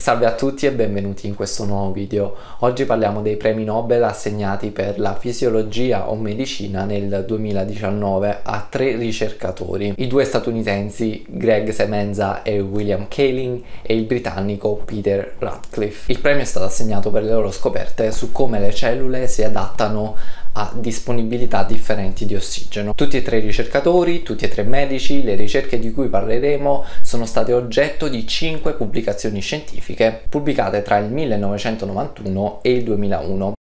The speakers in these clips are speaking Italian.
Salve a tutti e benvenuti in questo nuovo video. Oggi parliamo dei premi Nobel assegnati per la fisiologia o medicina nel 2019 a 3 ricercatori, i 2 statunitensi Greg Semenza e William Kaelin e il britannico Peter Ratcliffe. Il premio è stato assegnato per le loro scoperte su come le cellule si adattano a disponibilità differenti di ossigeno. Tutti e 3 i ricercatori, tutti e 3 medici, le ricerche di cui parleremo sono state oggetto di 5 pubblicazioni scientifiche pubblicate tra il 1991 e il 2001.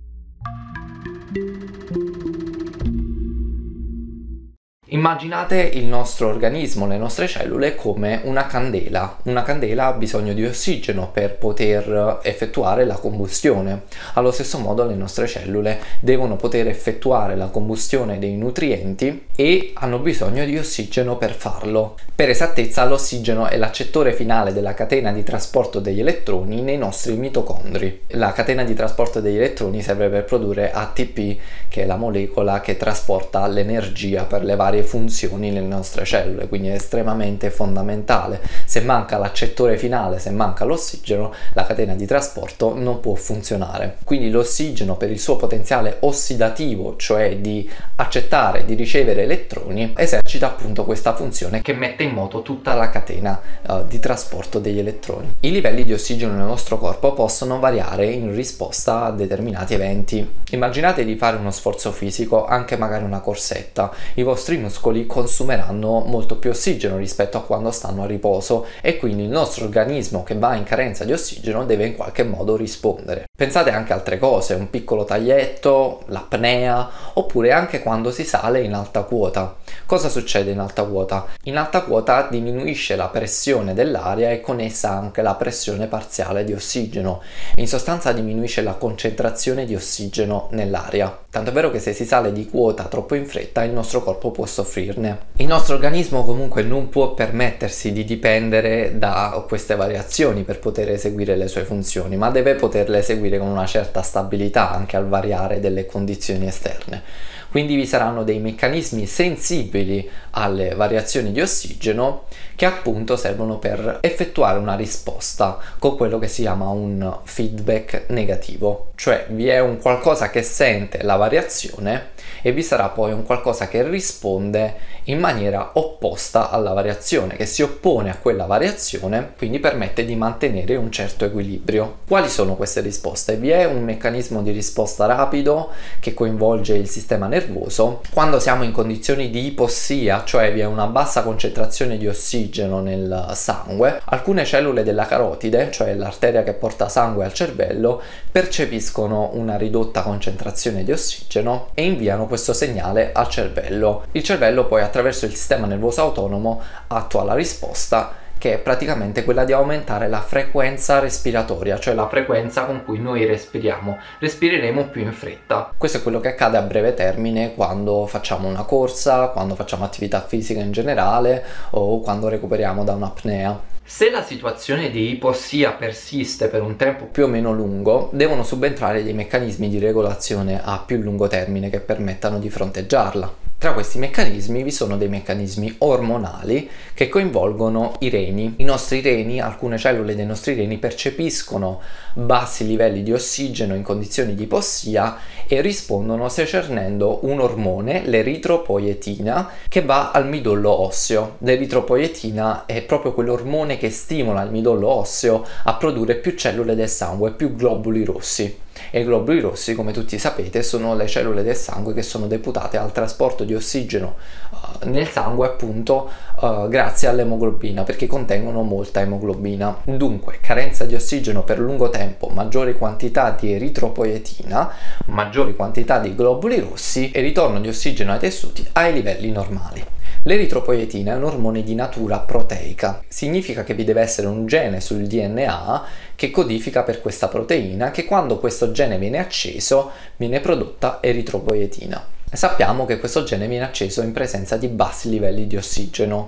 Immaginate il nostro organismo, le nostre cellule come una candela. Una candela ha bisogno di ossigeno per poter effettuare la combustione. Allo stesso modo le nostre cellule devono poter effettuare la combustione dei nutrienti e hanno bisogno di ossigeno per farlo. Per esattezza, l'ossigeno è l'accettore finale della catena di trasporto degli elettroni nei nostri mitocondri. La catena di trasporto degli elettroni serve per produrre ATP, che è la molecola che trasporta l'energia per le varie funzioni nelle nostre cellule, quindi è estremamente fondamentale. Se manca l'accettore finale, se manca l'ossigeno, la catena di trasporto non può funzionare. Quindi l'ossigeno, per il suo potenziale ossidativo, cioè di accettare, di ricevere elettroni, esercita appunto questa funzione che mette in moto tutta la catena di trasporto degli elettroni. I livelli di ossigeno nel nostro corpo possono variare in risposta a determinati eventi. Immaginate di fare uno sforzo fisico, anche magari una corsetta. I vostri muscoli consumeranno molto più ossigeno rispetto a quando stanno a riposo e quindi il nostro organismo, che va in carenza di ossigeno, deve in qualche modo rispondere. Pensate anche a altre cose, un piccolo taglietto, l'apnea, oppure anche quando si sale in alta quota. Cosa succede in alta quota? In alta quota diminuisce la pressione dell'aria e con essa anche la pressione parziale di ossigeno. In sostanza diminuisce la concentrazione di ossigeno nell'aria. Tanto è vero che se si sale di quota troppo in fretta il nostro corpo può soffrirne. Il nostro organismo comunque non può permettersi di dipendere da queste variazioni per poter eseguire le sue funzioni, ma deve poterle eseguire con una certa stabilità anche al variare delle condizioni esterne. Quindi vi saranno dei meccanismi sensibili alle variazioni di ossigeno che appunto servono per effettuare una risposta con quello che si chiama un feedback negativo, cioè vi è un qualcosa che sente la variazione e vi sarà poi un qualcosa che risponde in maniera opposta alla variazione, che si oppone a quella variazione, quindi permette di mantenere un certo equilibrio. Quali sono queste risposte? Vi è un meccanismo di risposta rapido che coinvolge il sistema nervoso. Quando siamo in condizioni di ipossia, cioè vi è una bassa concentrazione di ossigeno nel sangue, alcune cellule della carotide, cioè l'arteria che porta sangue al cervello, percepiscono una ridotta concentrazione di ossigeno e inviano questo segnale al cervello. Il cervello poi attraverso il sistema nervoso autonomo attua la risposta, che è praticamente quella di aumentare la frequenza respiratoria, cioè la frequenza con cui noi respiriamo. Respireremo più in fretta. Questo è quello che accade a breve termine quando facciamo una corsa, quando facciamo attività fisica in generale o quando recuperiamo da un'apnea. Se la situazione di ipossia persiste per un tempo più o meno lungo, devono subentrare dei meccanismi di regolazione a più lungo termine che permettano di fronteggiarla. Tra questi meccanismi vi sono dei meccanismi ormonali che coinvolgono i reni. I nostri reni, alcune cellule dei nostri reni percepiscono bassi livelli di ossigeno in condizioni di ipossia e rispondono secernendo un ormone, l'eritropoietina, che va al midollo osseo. L'eritropoietina è proprio quell'ormone che stimola il midollo osseo a produrre più cellule del sangue, più globuli rossi. E i globuli rossi, come tutti sapete, sono le cellule del sangue che sono deputate al trasporto di ossigeno nel sangue, appunto grazie all'emoglobina, perché contengono molta emoglobina. Dunque, carenza di ossigeno per lungo tempo, maggiori quantità di eritropoietina, maggiori quantità di globuli rossi e ritorno di ossigeno ai tessuti ai livelli normali. L'eritropoietina è un ormone di natura proteica. Significa che vi deve essere un gene sul DNA che codifica per questa proteina, che quando questo gene viene acceso viene prodotta eritropoietina. E sappiamo che questo gene viene acceso in presenza di bassi livelli di ossigeno.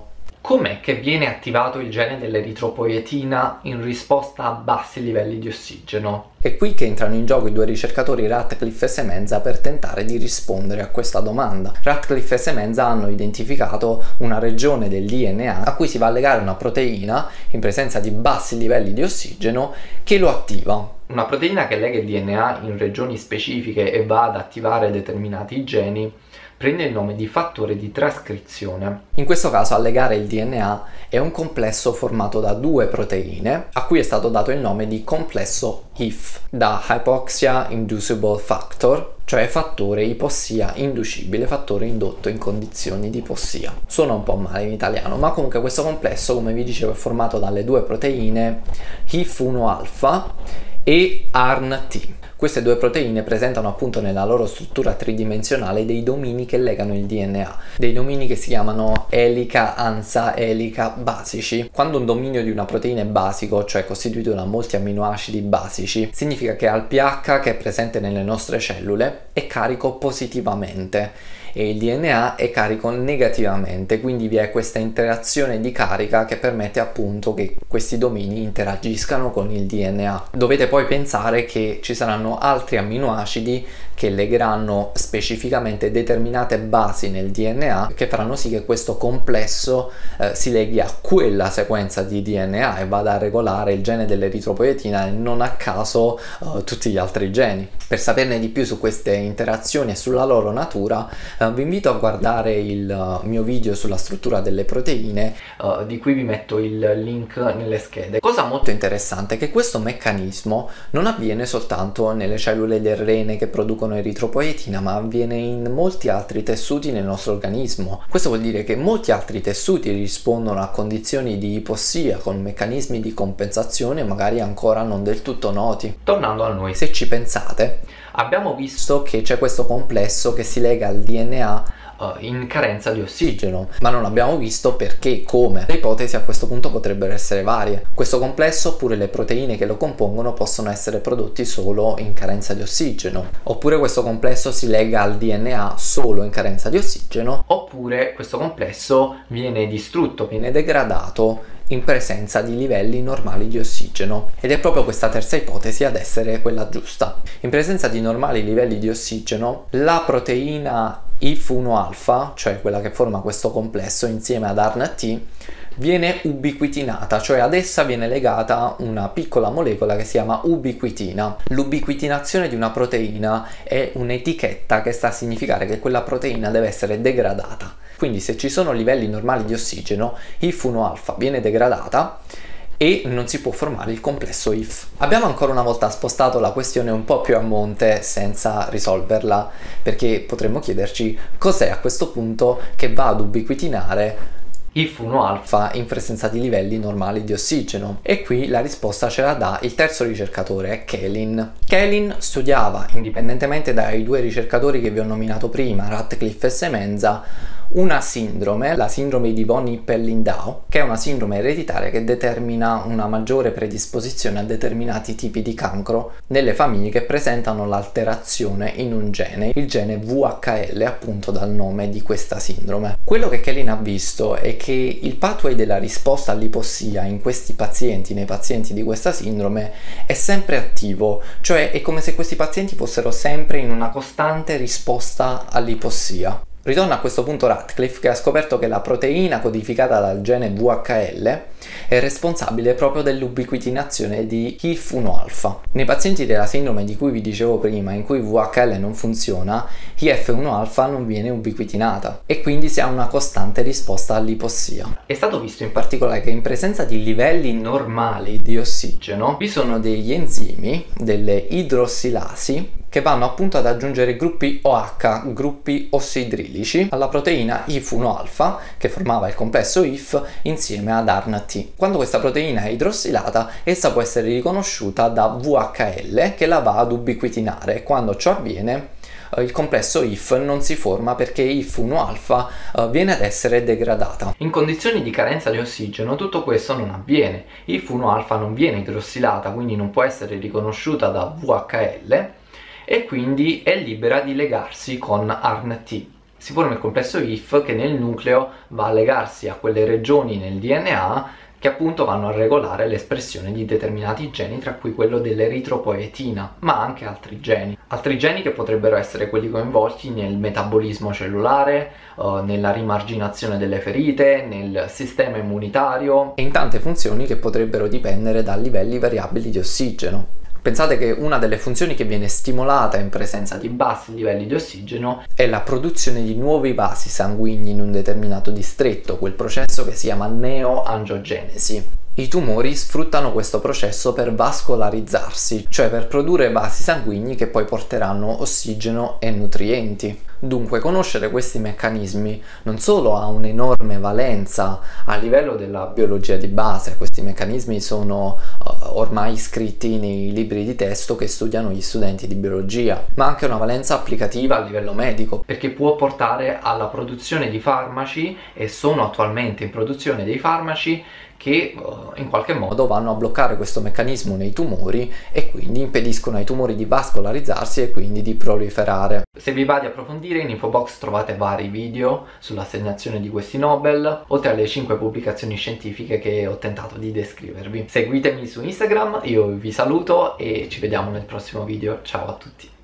Com'è che viene attivato il gene dell'eritropoietina in risposta a bassi livelli di ossigeno? È qui che entrano in gioco i due ricercatori Radcliffe e Semenza per tentare di rispondere a questa domanda. Radcliffe e Semenza hanno identificato una regione del DNA a cui si va a legare una proteina in presenza di bassi livelli di ossigeno che lo attiva. Una proteina che lega il DNA in regioni specifiche e va ad attivare determinati geni prende il nome di fattore di trascrizione. In questo caso a legare il DNA è un complesso formato da due proteine a cui è stato dato il nome di complesso HIF, da Hypoxia Inducible Factor, cioè fattore ipossia inducibile, fattore indotto in condizioni di ipossia. Suona un po' male in italiano, ma comunque questo complesso, come vi dicevo, è formato dalle due proteine HIF1-alfa e ARNT. Queste due proteine presentano appunto nella loro struttura tridimensionale dei domini che legano il DNA, dei domini che si chiamano elica, ansa, elica basici. Quando un dominio di una proteina è basico, cioè costituito da molti amminoacidi basici, significa che al pH che è presente nelle nostre cellule è carico positivamente e il DNA è carico negativamente, quindi vi è questa interazione di carica che permette appunto che questi domini interagiscano con il DNA. Dovete poi pensare che ci saranno altri amminoacidi che legheranno specificamente determinate basi nel DNA che faranno sì che questo complesso si leghi a quella sequenza di DNA e vada a regolare il gene dell'eritropoietina e non a caso tutti gli altri geni. Per saperne di più su queste interazioni e sulla loro natura vi invito a guardare il mio video sulla struttura delle proteine di cui vi metto il link nelle schede. Cosa molto interessante è che questo meccanismo non avviene soltanto nelle cellule del rene che producono eritropoietina, ma avviene in molti altri tessuti nel nostro organismo. Questo vuol dire che molti altri tessuti rispondono a condizioni di ipossia con meccanismi di compensazione magari ancora non del tutto noti. Tornando a noi, se ci pensate, abbiamo visto che c'è questo complesso che si lega al DNA in carenza di ossigeno, ma non abbiamo visto perché e come. Le ipotesi a questo punto potrebbero essere varie. Questo complesso oppure le proteine che lo compongono possono essere prodotti solo in carenza di ossigeno, oppure questo complesso si lega al DNA solo in carenza di ossigeno, oppure questo complesso viene distrutto, viene degradato in presenza di livelli normali di ossigeno, ed è proprio questa terza ipotesi ad essere quella giusta. In presenza di normali livelli di ossigeno, la proteina HIF1-alfa, cioè quella che forma questo complesso insieme ad ARNT, viene ubiquitinata, cioè ad essa viene legata una piccola molecola che si chiama ubiquitina. L'ubiquitinazione di una proteina è un'etichetta che sta a significare che quella proteina deve essere degradata. Quindi se ci sono livelli normali di ossigeno, HIF1-alfa viene degradata e non si può formare il complesso HIF. Abbiamo ancora una volta spostato la questione un po' più a monte senza risolverla, perché potremmo chiederci cos'è a questo punto che va ad ubiquitinare HIF1-alfa in presenza di livelli normali di ossigeno, e qui la risposta ce la dà il terzo ricercatore, Kaelin. Kaelin studiava, indipendentemente dai due ricercatori che vi ho nominato prima, Radcliffe e Semenza, una sindrome, la sindrome di von Hippel-Lindau, che è una sindrome ereditaria che determina una maggiore predisposizione a determinati tipi di cancro nelle famiglie che presentano l'alterazione in un gene, il gene VHL, appunto dal nome di questa sindrome. Quello che Kaelin ha visto è che il pathway della risposta all'ipossia in questi pazienti, nei pazienti di questa sindrome, è sempre attivo, cioè è come se questi pazienti fossero sempre in una costante risposta all'ipossia. Ritorna a questo punto Radcliffe, che ha scoperto che la proteina codificata dal gene VHL è responsabile proprio dell'ubiquitinazione di HIF1-alfa. Nei pazienti della sindrome di cui vi dicevo prima, in cui VHL non funziona, HIF1-alfa non viene ubiquitinata e quindi si ha una costante risposta all'ipossia. È stato visto in particolare che in presenza di livelli normali di ossigeno vi sono degli enzimi, delle idrossilasi, che vanno appunto ad aggiungere gruppi OH, gruppi ossidrilici, alla proteina HIF1-alfa che formava il complesso HIF insieme ad ARNT. Quando questa proteina è idrossilata, essa può essere riconosciuta da VHL che la va ad ubiquitinare. Quando ciò avviene, il complesso HIF non si forma perché HIF1-alfa viene ad essere degradata. In condizioni di carenza di ossigeno tutto questo non avviene. HIF1-alfa non viene idrossilata, quindi non può essere riconosciuta da VHL, e quindi è libera di legarsi con ARNT. Si forma il complesso IF che nel nucleo va a legarsi a quelle regioni nel DNA che appunto vanno a regolare l'espressione di determinati geni, tra cui quello dell'eritropoetina, ma anche altri geni. Altri geni che potrebbero essere quelli coinvolti nel metabolismo cellulare, nella rimarginazione delle ferite, nel sistema immunitario e in tante funzioni che potrebbero dipendere da livelli variabili di ossigeno. Pensate che una delle funzioni che viene stimolata in presenza di bassi livelli di ossigeno è la produzione di nuovi vasi sanguigni in un determinato distretto, quel processo che si chiama neoangiogenesi. I tumori sfruttano questo processo per vascolarizzarsi, cioè per produrre vasi sanguigni che poi porteranno ossigeno e nutrienti. Dunque, conoscere questi meccanismi non solo ha un'enorme valenza a livello della biologia di base, questi meccanismi sono ormai scritti nei libri di testo che studiano gli studenti di biologia, ma anche una valenza applicativa a livello medico, perché può portare alla produzione di farmaci, e sono attualmente in produzione dei farmaci che in qualche modo vanno a bloccare questo meccanismo nei tumori e quindi impediscono ai tumori di vascolarizzarsi e quindi di proliferare. Se vi va di approfondire, in info box trovate vari video sull'assegnazione di questi Nobel, oltre alle 5 pubblicazioni scientifiche che ho tentato di descrivervi. Seguitemi su Instagram, io vi saluto e ci vediamo nel prossimo video. Ciao a tutti!